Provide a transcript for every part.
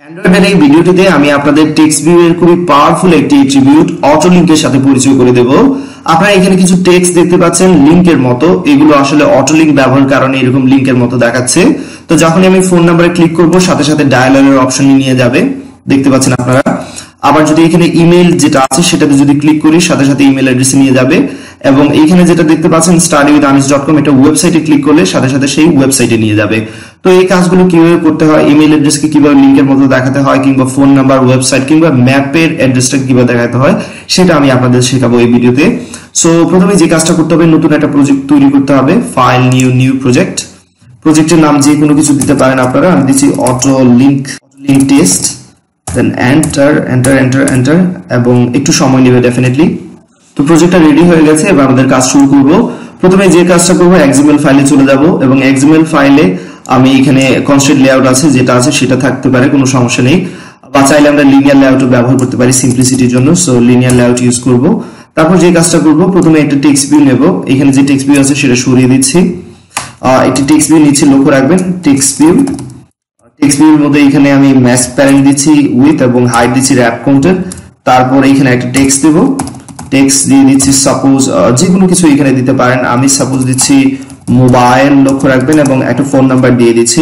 অ্যান্ড্রয়েডের এই ভিডিওটিতে আমি আপনাদের টেক্সট ভিউ এর খুবই পাওয়ারফুল একটি অ্যাট্রিবিউট অটো লিংকের সাথে পরিচয় করে দেব। আপনারা এখানে কিছু টেক্সট দেখতে পাচ্ছেন লিংকের মতো, এগুলো আসলে অটো লিংক ব্যবহারের কারণে এরকম লিংকের মতো দেখাচ্ছে। তো যখনই আমি ফোন নাম্বারে ক্লিক করব সাথে সাথে ডায়ালারের অপশনে নিয়ে যাবে, দেখতে পাচ্ছেন আপনারা। আবার যদি এখানে ইমেল যেটা আছে সেটাতে যদি ক্লিক করি সাথে সাথে ইমেল অ্যাড্রেসে নিয়ে যাবে, এবং এইখানে যেটা দেখতে পাচ্ছেন studywithanis.com, এটা ওয়েবসাইটে ক্লিক করলে সাথে সাথে সেই ওয়েবসাইটে নিয়ে যাবে। তো এই কাজগুলো কিভাবে করতে হয়, ইমেল অ্যাড্রেসকে কিভাবে লিংকের মতো দেখাতে হয়, কিংবা ফোন নাম্বার, ওয়েবসাইট কিংবা ম্যাপের অ্যাড্রেসটাকে কিভাবে দেখাতে হয় সেটা আমি আপনাদের শেখাবো এই ভিডিওতে। সো প্রথমে যে কাজটা করতে হবে, নতুন একটা প্রজেক্ট তৈরি করতে হবে। File, new project. প্রজেক্টের নাম যে কোনো কিছু দিতে পারেন আপনারা। আমি দিচ্ছি auto link test, then enter এবং একটু সময় নেবে ডেফিনেটলি। তো প্রজেক্টটা রেডি হয়ে গেছে, এবার আমাদের কাজ শুরু করব। প্রথমে যে কাজটা করব, এক্সএমএল ফাইলে চলে যাব এবং এক্সএমএল ফাইলে আমি এখানে কনস্ট্রেন্ট লেআউট আছে যেটা আছে সেটা থাকতে পারে, কোনো সমস্যা নেই। বা চাইলে আমরা লিনিয়ার লেআউটও ব্যবহার করতে পারি সিম্পলিসিটির জন্য, সো লিনিয়ার লেআউট ইউজ করব। তারপর যে কাজটা করব, প্রথমে একটা টেক্সট ভিউ নেব। এখানে যে টেক্সট ভিউ আছে সেটা সরিয়ে দিচ্ছি। একটি টেক্সট ভিউ নিচে লক্ষ্য রাখবেন, টেক্সট ভিউর মধ্যে এখানে আমি ম্যাচ প্যারেন্ট দিচ্ছি উইথ এবং হাইট দিচ্ছি র‍্যাপ কাউন্টার। তারপর এখানে একটা টেক্সট দেব, টেক্সট দিয়ে দিচ্ছি সাপোজ যে কোনো কিছু এখানে দিতে পারেন। আমি সাপোজ দিচ্ছি মোবাইল, লক্ষ্য রাখবেন, এবং একটা ফোন নাম্বার দিয়ে দিচ্ছি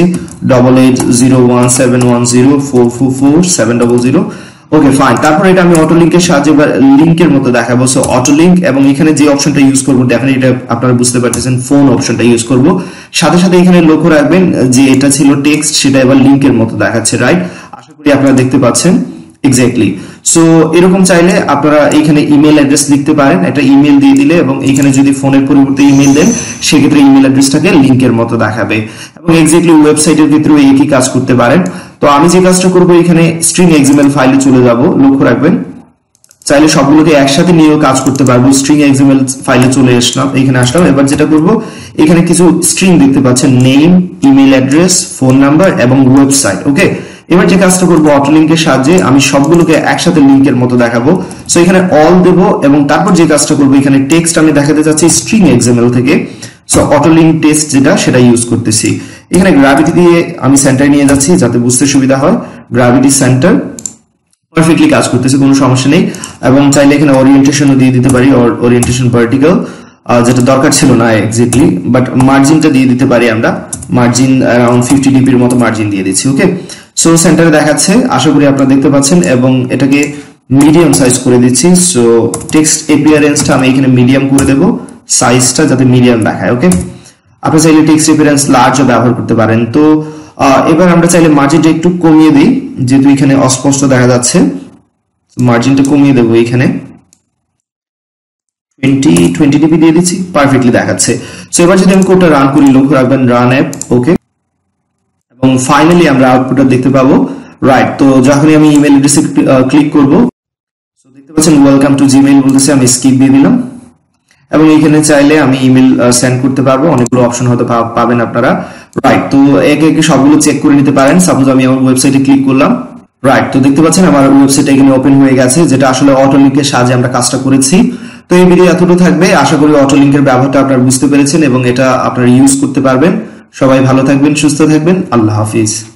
88017104444700। Okay fine. তারপর এটা আমি অটো লিংকের সাহায্যে লিংকের মতো দেখাবো। সো অটো লিংক, এবং এখানে যে অপশনটা ইউজ করবো ডেফিনেটলি এটা আপনারা বুঝতে পারতেছেন, ফোন অপশনটা ইউজ করব। সাথে সাথে এখানে লক্ষ্য রাখবেন যে এটা ছিল টেক্সট, সেটা এবার লিংকের মতো দেখাচ্ছে, রাইট? আশা করি আপনারা দেখতে পাচ্ছেন এক্স্যাক্টলি। সো এরকম চাইলে আপনারা এখানে ইমেল অ্যাড্রেস লিখতে পারেন, একটা ইমেল দিয়ে দিলে, এবং এখানে যদি ফোনের পরিবর্তে ইমেল দেন সেক্ষেত্রে ইমেল অ্যাড্রেসটাকে লিংকের মতো দেখাবে, এবং এক্স্যাক্টলি ওয়েবসাইটের ক্ষেত্রেও একই কাজ করতে পারেন। তো আমি যে কাজটা করবো, এখানে স্ট্রিং এক্সএমএল ফাইলে চলে যাব, লক্ষ্য রাখবেন। চাইলে সবগুলোকে একসাথে নিয়েও কাজ করতে পারবো। স্ট্রিং এক্সএমএল ফাইলে চলে আসলাম, এখানে আসলাম। এবার যেটা করব, এখানে কিছু স্ট্রিং দেখতে পাচ্ছেন, name, email address, phone number এবং ওয়েবসাইট। ওকে, এবার যে কাজটা করবো, অটো লিংকের সাহায্যে আমি সবগুলোকে একসাথে লিংকের মতো দেখাবো। সো এখানে অল দেব, এবং তারপর যে কাজটা করবো, এখানে টেক্সট আমি দেখাতে চাচ্ছি স্ট্রিং এক্সএমএল থেকে। সো অটো লিংক টেক্সট যেটা, সেটা ইউজ করতেছি। এখানে গ্র্যাভিটি দিয়ে আমি সেন্টারে নিয়ে যাচ্ছি যাতে বুঝতে সুবিধা হয়। গ্র্যাভিটি সেন্টার পারফেক্টলি কাজ করতেছে, কোনো সমস্যা নেই। এবং চাইলে এখানে ওরিয়েন্টেশনও দিয়ে দিতে পারি, ওরিয়েন্টেশন ভার্টিক্যাল, যেটা দরকার ছিল না এক্স্যাক্টলি, বাট মার্জিনটা দিয়ে দিতে পারি আমরা। মার্জিন অ্যারাউন্ড 50 ডিপির মতো মার্জিন দিয়ে দিচ্ছি। ওকে, সো সেন্টারে দেখাচ্ছে, আশা করি আপনারা দেখতে পাচ্ছেন, এবং এটাকে মিডিয়াম সাইজ করে দিচ্ছি। সো টেক্সট অ্যাপিয়ারেন্সটা আমি এখানে মিডিয়াম করে দেব, সাইজটা যাতে মিডিয়াম দেখায়। ওকে, আপনারা চাইলে টেক্সট অ্যাপিয়ারেন্স লার্জও ব্যবহার করতে পারেন। তো এবার আমরা চাইলে মার্জিনটা একটু কমিয়ে দিই, যেহেতু এখানে অস্পষ্ট দেখা যাচ্ছে। মার্জিনটা কমিয়ে দেবো, এখানে 20 ডিপি দিয়ে দিচ্ছি, পারফেক্টলি দেখাচ্ছে। সো এবার যদি আমি কোডটা রান করি, লক্ষ্য রাখবেন রান অ্যাপ। ওকে, এবং ফাইনালি আমরা আউটপুটটা দেখতে পাবো, রাইট? তো যখনই আমি ইমেল অ্যাড্রেসে ক্লিক করব, সো দেখতে পাচ্ছেন ওয়েলকাম টু জিমেইল বলতেছে, আমি স্কিপ দিয়ে দিলাম। এবং এখানে চাইলে আমি ইমেল সেন্ড করতে পারবো, অনেকগুলো অপশন হয়তো পাবেন আপনারা, রাইট? তো একে একে সবগুলো চেক করে নিতে পারেন। সাপোজ আমি আমার ওয়েবসাইটে ক্লিক করলাম, রাইট? তো দেখতে পাচ্ছেন আমার ওয়েবসাইট এখানে ওপেন হয়ে গেছে, যেটা আসলে অটো লিংকের সাহায্যে আমরা কাজটা করেছি। তো এই ভিডিও এতটুকু থাকবে, আশা করি অটো লিংকের ব্যবহারটা আপনারা বুঝতে পেরেছেন এবং এটা আপনারা ইউজ করতে পারবেন। সবাই ভালো থাকবেন, সুস্থ থাকবেন, আল্লাহ হাফিজ।